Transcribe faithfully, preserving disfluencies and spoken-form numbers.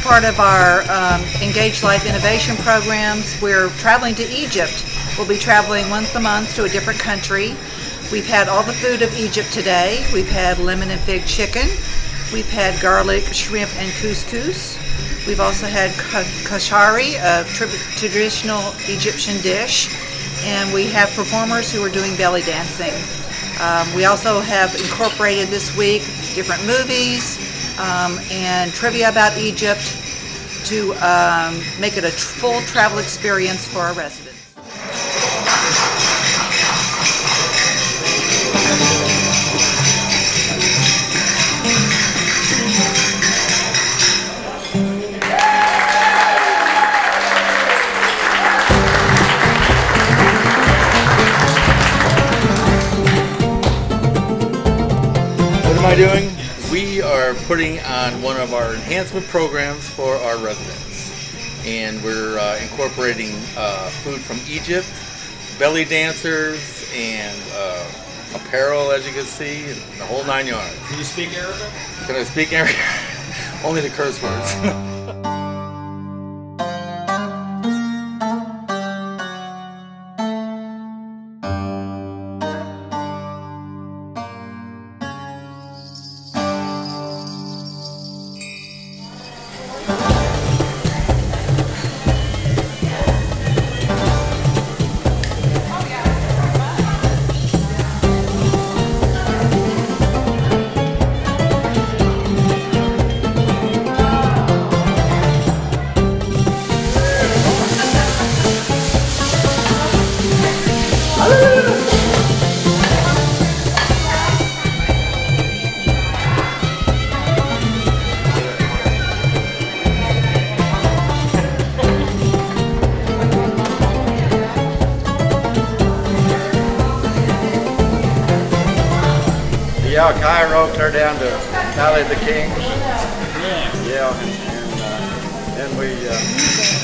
part of our um, Engage Life Innovation programs, we're traveling to Egypt. We'll be traveling once a month to a different country. We've had all the food of Egypt today. We've had lemon and fig chicken. We've had garlic, shrimp, and couscous. We've also had kashari, a traditional Egyptian dish. And we have performers who are doing belly dancing. Um, we also have incorporated this week different movies um, and trivia about Egypt to um, make it a full travel experience for our residents. What am I doing? We are putting on one of our enhancement programs for our residents. And we're uh, incorporating uh, food from Egypt, belly dancers, and uh, apparel, as you can see, and the whole nine yards. Can you speak Arabic? Can I speak Arabic? Only the curse words. Yeah, Cairo, clear down to Valley of the Kings. Yeah. Yeah, and, and uh, then we. Uh,